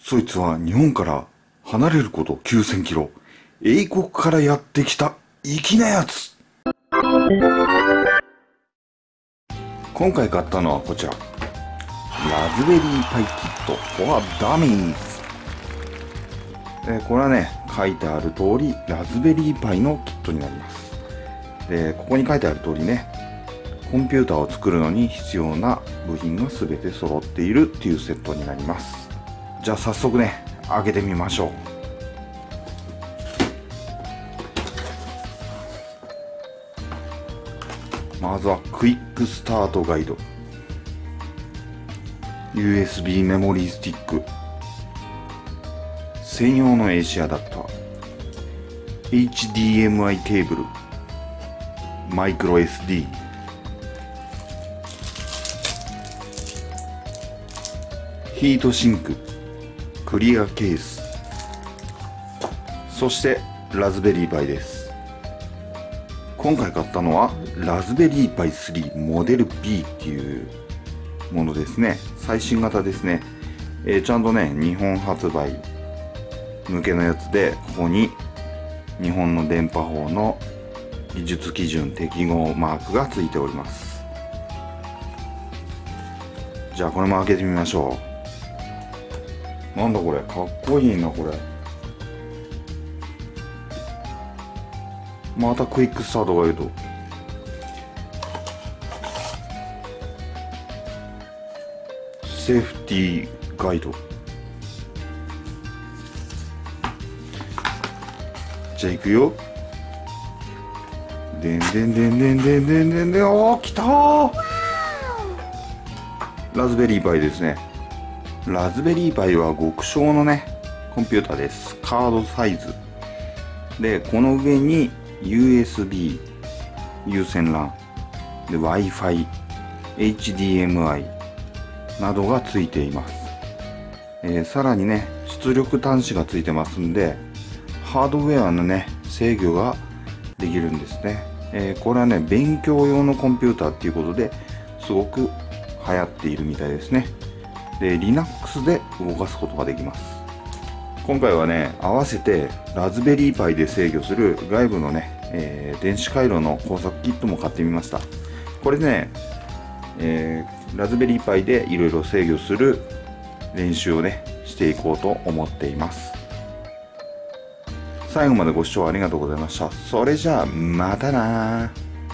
そいつは日本から離れること9000キロ。英国からやってきた粋なやつ。今回買ったのはこちら。ラズベリーパイキット for Dummies。これはね、書いてある通り、ラズベリーパイのキットになります。で、ここに書いてある通りね、コンピューターを作るのに必要な部品が全て揃っているっていうセットになります。じゃあ早速ね、開けてみましょう。まずはクイックスタートガイド。USB メモリースティック。専用の AC アダプター。HDMI ケーブル。マイクロ SD。ヒートシンク。クリアケース。そしてラズベリーパイです。今回買ったのはラズベリーパイ3モデル B っていうものですね。最新型ですね。ちゃんとね、日本発売向けのやつで、ここに日本の電波法の技術基準適合マークがついております。じゃあこれも開けてみましょう。なんだこれ、かっこいいなこれ。またクイックスタートガイド。セーフティーガイド。じゃあ行くよ。でんでんでんでんでんでんでんでん。おー、来たー。ラズベリーパイですね。ラズベリーパイは極小のね、コンピューターです。カードサイズ。で、この上に USB、有線 LAN、で、Wi-Fi、HDMI などがついています。さらにね、出力端子がついてますんで、ハードウェアのね、制御ができるんですね。これはね、勉強用のコンピューターっていうことで、すごく流行っているみたいですね。で、Linux で動かすことができます。今回はね、合わせてラズベリーパイで制御する外部のね、電子回路の工作キットも買ってみました。これね、ラズベリーパイでいろいろ制御する練習をね、していこうと思っています。最後までご視聴ありがとうございました。それじゃあ、またなー。